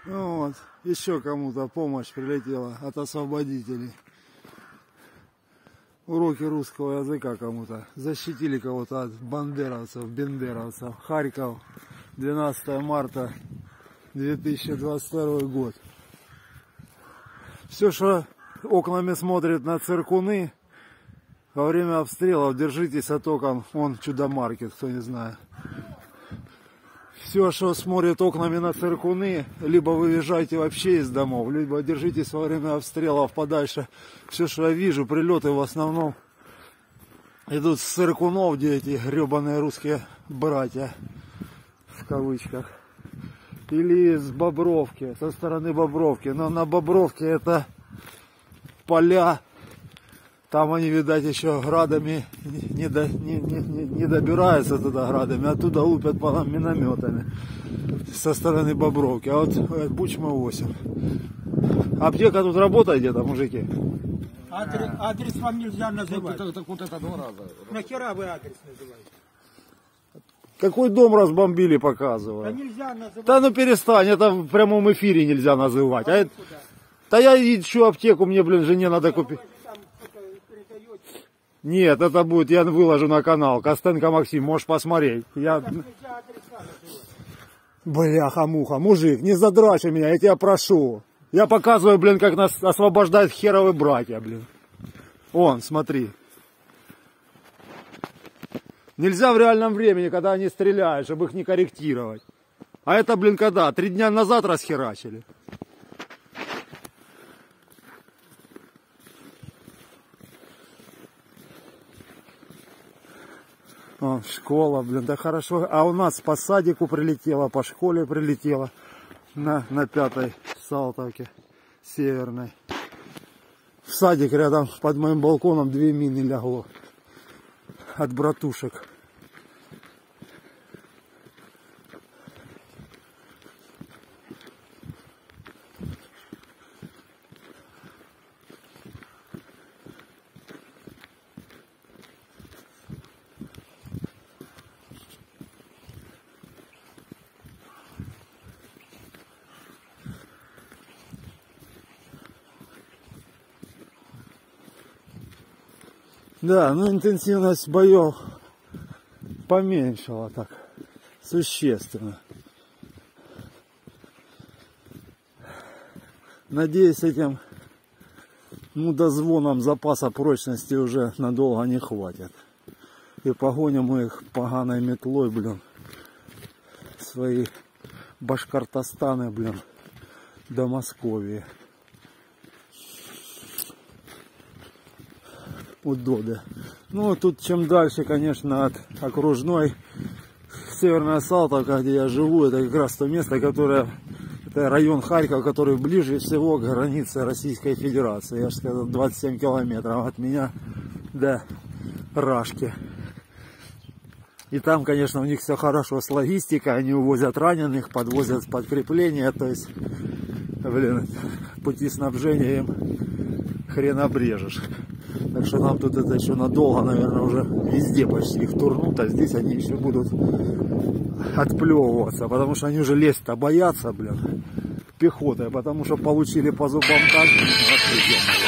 Вот, еще кому-то помощь прилетела от освободителей. Уроки русского языка кому-то. Защитили кого-то от бендеровцев. Харьков, 12 марта 2022 год. Все, что окнами смотрит на циркуны, во время обстрелов держитесь от окон. Вон Чудо-маркет, кто не знает. Все, что смотрит окнами на циркуны, либо выезжайте вообще из домов, либо держитесь во время обстрелов подальше. Все, что я вижу, прилеты в основном идут с циркунов, где эти гребаные русские братья, в кавычках. Или с Бобровки, со стороны Бобровки. Но на Бобровке это поля. Там они, видать, еще градами не добираются туда градами, оттуда лупят по нам минометами со стороны Бобровки. А вот Бучма 8. Аптека тут работает где-то, мужики? Адрес вам нельзя называть. Так вот это 2 раза. Нахера вы адрес называете? Какой дом разбомбили, показываю. Да нельзя называть. Да ну перестань, это в прямом эфире нельзя называть. Да я ищу аптеку, мне, блин, жене надо купить. Нет, это будет, я выложу на канал. Костенко Максим, можешь посмотреть. Бляха-муха, мужик, не задрачивай меня, я тебя прошу. Я показываю, блин, как нас освобождают херовые братья, блин. Вон, смотри. Нельзя в реальном времени, когда они стреляют, чтобы их не корректировать. А это, блин, когда? 3 дня назад расхерачили. О, школа, блин, да хорошо. А у нас по садику прилетело, по школе прилетело. На 5-й Салтовке, северной. В садик рядом под моим балконом 2 мины лягло. От братушек. Да, ну интенсивность боев поменьшила так существенно. Надеюсь, этим дозвоном запаса прочности уже надолго не хватит. И погоним мы их поганой метлой, блин, свои Башкортостаны, блин, до Московии. Удобно. Ну, тут чем дальше, конечно, от окружной, Северная Салтовка, где я живу, это как раз то место, которое, это район Харьков, который ближе всего к границе Российской Федерации. Я же сказал, 27 километров от меня до Рашки. И там, конечно, у них все хорошо с логистикой, они увозят раненых, подвозят подкрепления, то есть, блин, пути снабжения им хрен обрежешь. Так что нам тут это еще надолго, наверное, уже везде почти их турнут, а здесь они еще будут отплевываться, потому что они уже лезть-то боятся, блин, пехотой, потому что получили по зубам так,